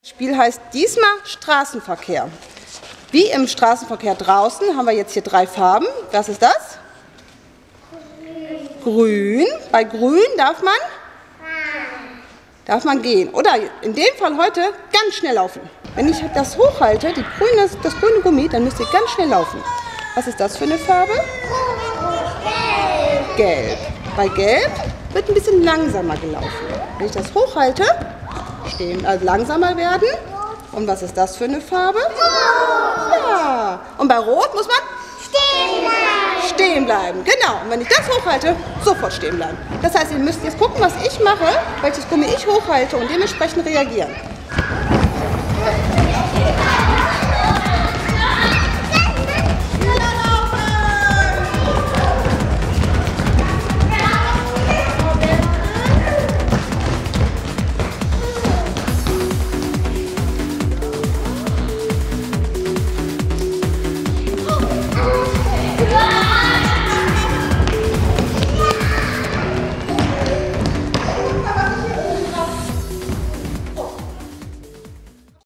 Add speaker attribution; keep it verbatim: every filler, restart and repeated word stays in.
Speaker 1: Das Spiel heißt diesmal Straßenverkehr. Wie im Straßenverkehr draußen haben wir jetzt hier drei Farben. Was ist das? Grün. Bei Grün darf man? Darf man gehen. Oder in dem Fall heute ganz schnell laufen. Wenn ich das hochhalte, die grüne, das grüne Gummi, dann müsst ihr ganz schnell laufen. Was ist das für eine Farbe? Gelb. Gelb. Bei Gelb wird ein bisschen langsamer gelaufen. Wenn ich das hochhalte, stehen, also langsamer werden. Und was ist das für eine Farbe? Ja. Und bei Rot muss man stehen bleiben. Stehen bleiben, genau. Und wenn ich das hochhalte, sofort stehen bleiben. Das heißt, ihr müsst jetzt gucken, was ich mache, welches Gummi ich hochhalte und dementsprechend reagieren.